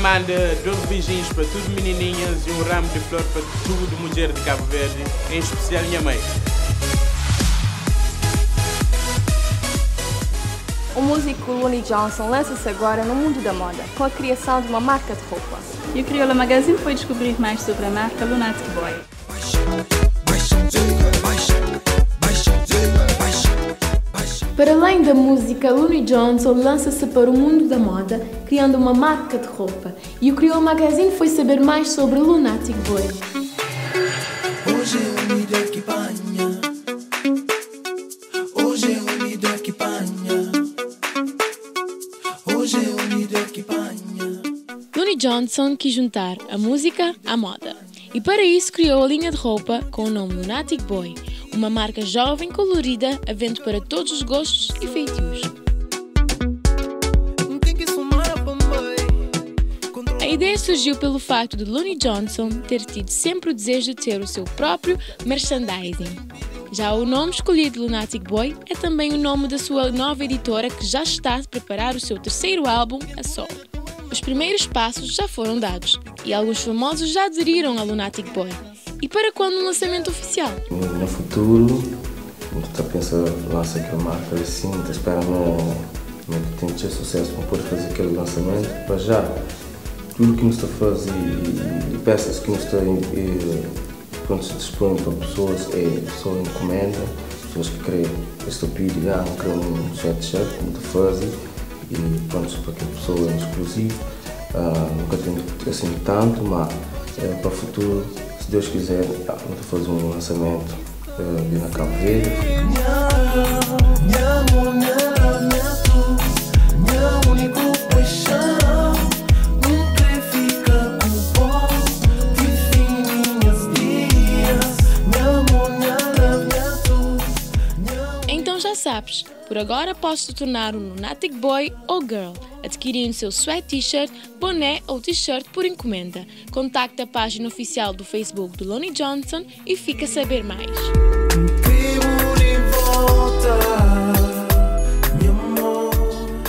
manda 12 beijinhos para tudo menininhas e um ramo de flor para tudo mulher de Cabo Verde, em especial minha mãe. O músico Looney Johnson lança-se agora no mundo da moda, com a criação de uma marca de roupa. E o Crioula Magazine foi descobrir mais sobre a marca Lunatic Boy. Para além da música, Looney Johnson lança-se para o mundo da moda, criando uma marca de roupa. E o Crioula Magazine foi saber mais sobre Lunatic Boy. Hoje é o líder que banha. Hoje é o líder que banha. Hoje é o líder que banha. Looney Johnson quis juntar a música à moda. E para isso criou a linha de roupa com o nome Lunatic Boy, uma marca jovem, colorida, havendo para todos os gostos e feitios. A ideia surgiu pelo facto de Looney Johnson ter tido sempre o desejo de ter o seu próprio merchandising. Já o nome escolhido Lunatic Boy é também o nome da sua nova editora, que já está a preparar o seu terceiro álbum a solo. Os primeiros passos já foram dados e alguns famosos já aderiram a Lunatic Boy. E para quando o lançamento oficial? No futuro, está pensando lançar aquela marca assim, está esperando que tenha ter sucesso para poder fazer aquele lançamento. Para já, tudo que nos está a fazer e peças que nos está quando se dispõe para pessoas é só encomenda, pessoas que querem estupidez, querem um sweatshirt, como te fazem, e pronto, para que a pessoa é exclusiva. Nunca tenho assim tanto, mas para o futuro, se Deus quiser, vamos fazer um lançamento ali na Cabo Verde. Então já sabes, por agora podes te tornar um Lunatic Boy ou Girl, adquirindo seu sweat t-shirt, boné ou t-shirt por encomenda. Contacta a página oficial do Facebook do Looney Johnson e fica a saber mais.